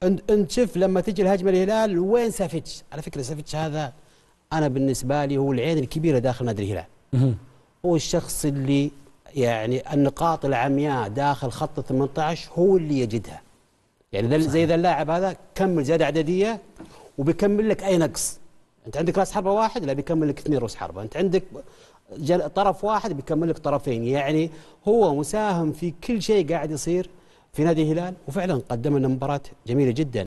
انت شوف لما تجي الهجمه الهلال وين سافيتش؟ على فكره سافيتش هذا انا بالنسبه لي هو العين الكبيره داخل نادي الهلال. هو الشخص اللي يعني النقاط العمياء داخل خط 18 هو اللي يجدها. يعني زي ذا اللاعب هذا كمل زياده عدديه وبيكمل لك اي نقص. انت عندك راس حربه واحد، لا بيكمل لك 2 راس حربه. انت عندك طرف واحد بيكمل لك طرفين. يعني هو مساهم في كل شيء قاعد يصير في نادي الهلال، وفعلا قدم لنا مباراه جميله جدا.